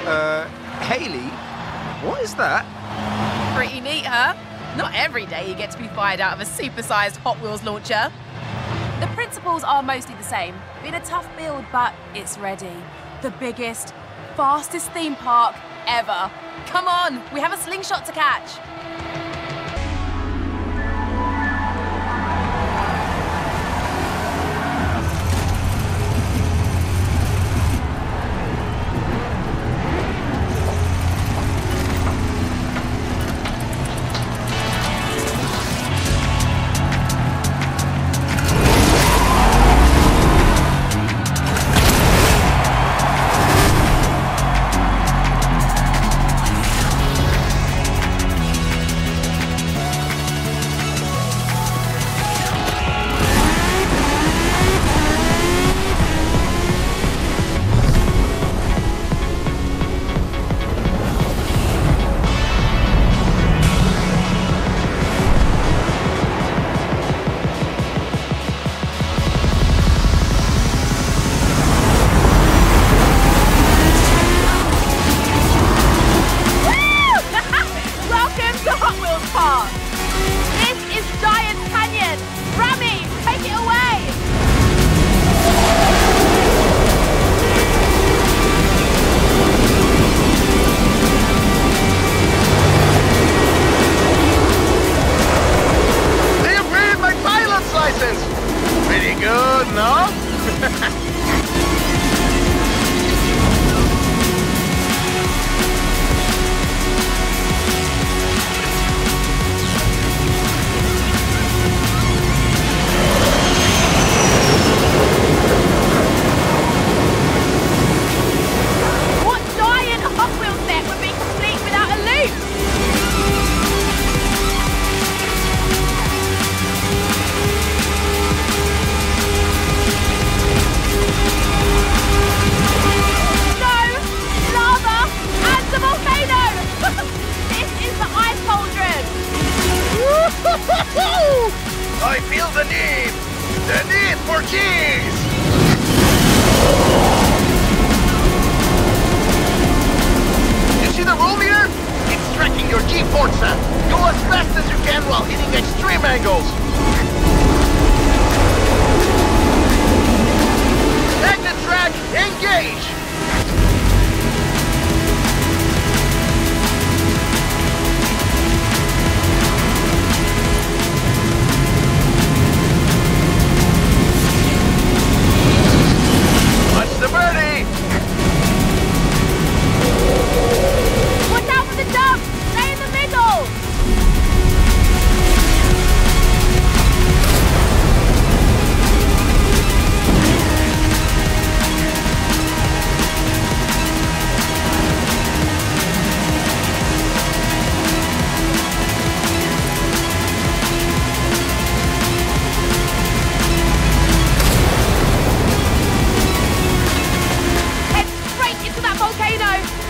Hayley, what is that? Pretty neat, huh? Not every day you get to be fired out of a supersized Hot Wheels launcher. The principles are mostly the same. Been a tough build, but it's ready. The biggest, fastest theme park ever. Come on, we have a slingshot to catch. I feel the need for cheese! You see the roll meter? It's tracking your G-force. Go as fast as you can while hitting extreme angles. Magnet track, engage! The birdie! Watch out for the jump! Stay in the middle! Volcano!